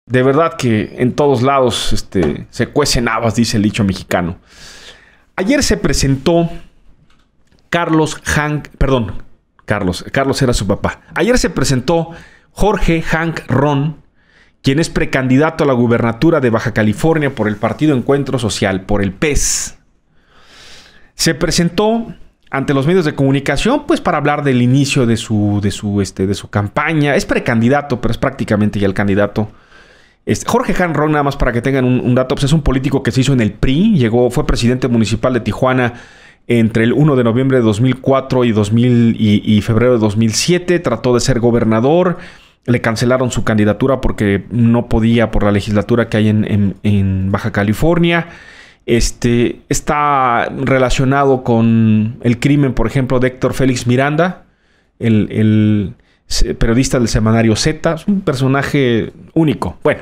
de verdad que en todos lados se cuecen habas, dice el dicho mexicano. Ayer se presentó Carlos era su papá. Ayer se presentó Jorge Hank Ron, quien es precandidato a la gubernatura de Baja California por el Partido Encuentro Social, por el PES. Se presentó ante los medios de comunicación, pues para hablar del inicio de su campaña. Es precandidato, pero es prácticamente ya el candidato. Jorge Hank Ron, nada más para que tengan un dato, pues es un político que se hizo en el PRI, fue presidente municipal de Tijuana entre el 1 de noviembre de 2004 y febrero de 2007. Trató de ser gobernador. Le cancelaron su candidatura porque no podía por la legislatura que hay en Baja California. Está relacionado con el crimen, por ejemplo, de Héctor Félix Miranda, el periodista del semanario Z. Es un personaje único. Bueno,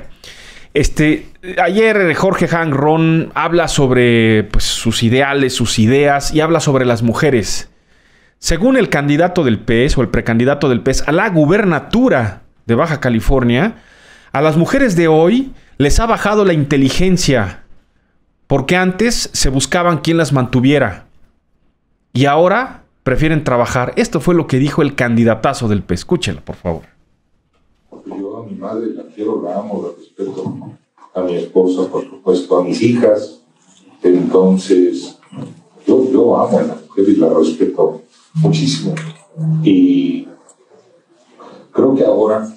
ayer Jorge Hank Ron habla sobre pues, sus ideales, sus ideas, y habla sobre las mujeres. Según el candidato del PES o el precandidato del PES a la gubernatura de Baja California, a las mujeres de hoy les ha bajado la inteligencia, porque antes se buscaban quién las mantuviera y ahora prefieren trabajar. Esto fue lo que dijo el candidatazo del PES. Escúchelo, por favor. Yo a mi madre la quiero, la amo, la respeto, a mi esposa, por supuesto, a mis hijas. Entonces, yo amo a la mujer y la respeto muchísimo. Y creo que ahora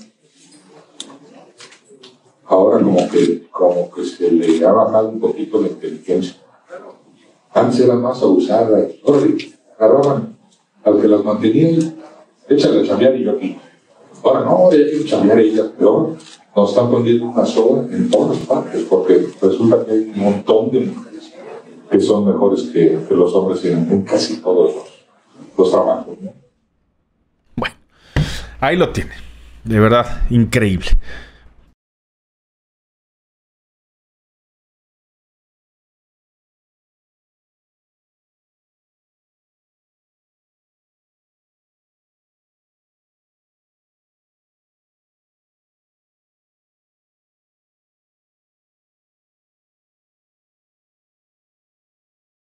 como que se le ha bajado un poquito la inteligencia. Antes era más abusada. Agarraban al que las mantenía, échale a chambear y yo aquí. Ahora no, ella quiere chambear ellas, pero nos están poniendo una soga en todas partes, porque resulta que hay un montón de mujeres que son mejores que los hombres en casi todos los trabajos, ¿no? Bueno, ahí lo tiene. De verdad, increíble.